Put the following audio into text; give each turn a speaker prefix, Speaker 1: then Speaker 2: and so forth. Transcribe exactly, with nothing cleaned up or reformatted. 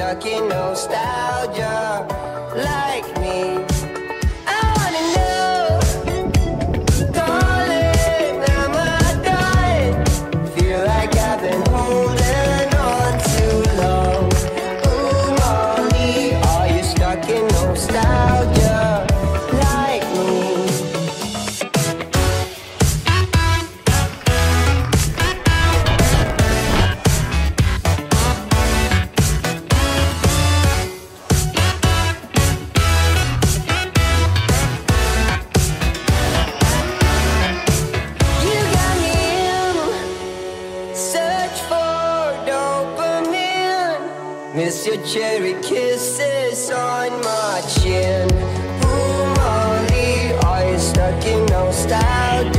Speaker 1: stuck in nostalgia like me? I wanna know, darling, am I done? Feel like I've been holding on too long. Ooh, Molly, are you stuck in nostalgia like me? Miss your cherry kisses on my chin. Ooh, Molly, are you stuck in nostalgia?